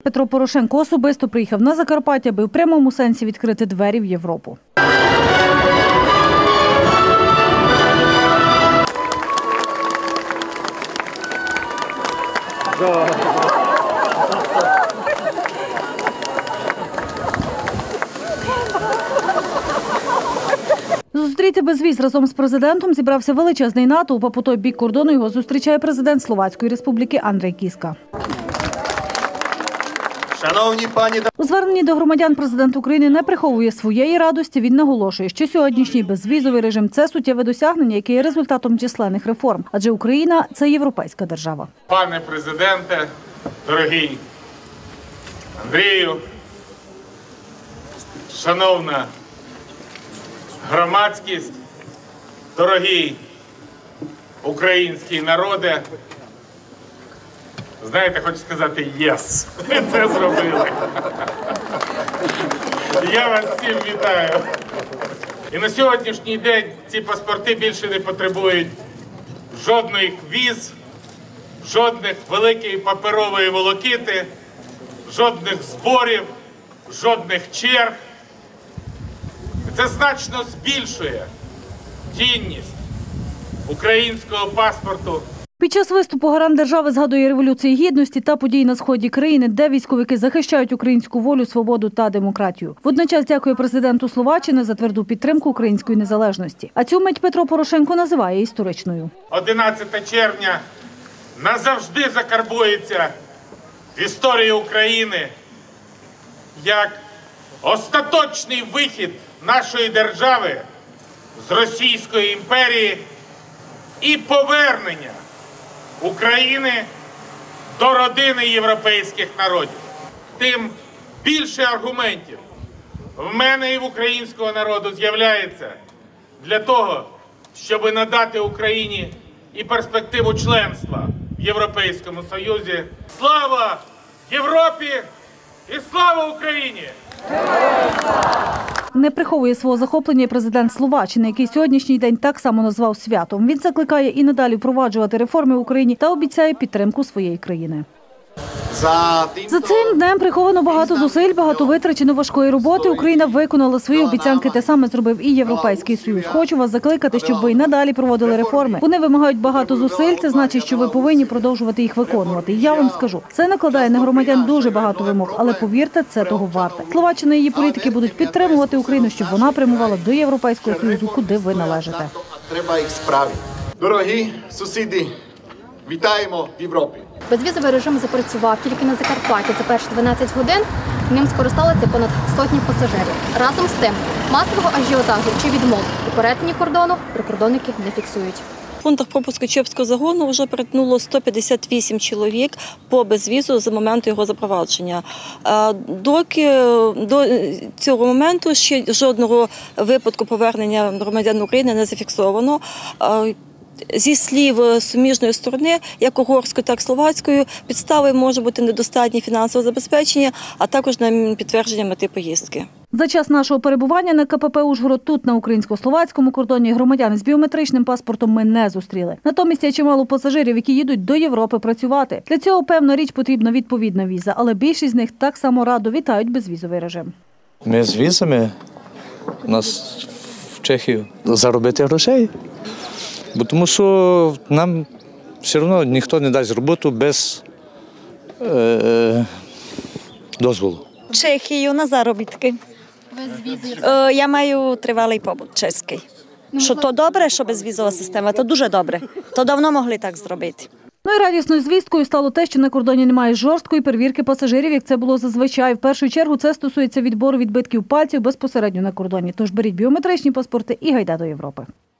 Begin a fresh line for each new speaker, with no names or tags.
Петро Порошенко особисто приїхав на Закарпаття, аби в прямому сенсі відкрити двері в Європу. Зустріти безвіз разом з президентом зібрався величезний натовп, а по той бік кордону його зустрічає президент Словацької Республіки Андрей Кіска. У зверненні до громадян президент України не приховує своєї радості. Він наголошує, що сьогоднішній безвізовий режим – це суттєве досягнення, яке є результатом численних реформ. Адже Україна – це європейська держава.
Пане президенте, дорогий Андрію, шановна громадськість, дорогий український народе, знаєте, хочу сказати «єс». Ми це зробили. Я вас всім вітаю. І на сьогоднішній день ці паспорти більше не потребують жодних віз, жодних великої паперової волокіти, жодних зборів, жодних черг. Це значно збільшує цінність українського паспорту.
Під час виступу гарант держави згадує Революції Гідності та події на сході країни, де військовики захищають українську волю, свободу та демократію. Водночас дякує президенту Словаччини за тверду підтримку української незалежності. А цю мить Петро Порошенко називає історичною.
11 червня назавжди закарбується в історії України як остаточний вихід нашої держави з Російської імперії і повернення України до родини європейських народів. Тим більше аргументів в мене і в українського народу з'являється для того, щоб надати Україні і перспективу членства в Європейському Союзі. Слава Європі і слава Україні!
Не приховує свого захоплення і президент Словаччини, який сьогоднішній день так само назвав святом. Він закликає і надалі впроваджувати реформи в Україні та обіцяє підтримку своєї країни. За цим днем приховано багато зусиль, багато витрачено важкої роботи. Україна виконала свої обіцянки, те саме зробив і Європейський Союз. Хочу вас закликати, щоб ви і надалі проводили реформи. Вони вимагають багато зусиль, це значить, що ви повинні продовжувати їх виконувати. І я вам скажу, це накладає на громадян дуже багато вимог, але повірте, це того варте. Словаччина і її політики будуть підтримувати Україну, щоб вона прямувала до Європейського Союзу, куди ви належите.
Треба їх справити. Дорогі сусіди, вітаємо в Європі.
Безвізовий режим запрацював тільки на Закарпатті за перші 12 годин. Ним скористалися понад сотні пасажирів. Разом з тим, масового ажіотажу чи відмов у перетині кордону прикордонники не фіксують.
В пунктах пропуску Чопського загону вже перетнуло 158 чоловік по безвізу з моменту його запровадження. До цього моменту ще жодного випадку повернення громадян України не зафіксовано. Зі слів суміжної сторони, як угорської, так і словацької, підстави може бути недостатнє фінансове забезпечення, а також на підтвердження мети поїздки.
За час нашого перебування на КПП «Ужгород» тут, на українсько-словацькому кордоні, громадян з біометричним паспортом ми не зустріли. Натомість є чимало пасажирів, які їдуть до Європи працювати. Для цього, певна річ, потрібна відповідна віза, але більшість з них так само радо вітають безвізовий режим.
Ми з візами у нас в Чехію заробити грошей. Бо тому що нам все одно ніхто не дасть роботу без дозволу.
Чехію на заробітки. Я маю тривалий побут чеський. Що то добре, що безвізова система, то дуже добре. То давно могли так зробити.
Ну і радісною звісткою стало те, що на кордоні немає жорсткої перевірки пасажирів, як це було зазвичай. В першу чергу це стосується відбору відбитків пальців безпосередньо на кордоні. Тож беріть біометричні паспорти і гайда до Європи.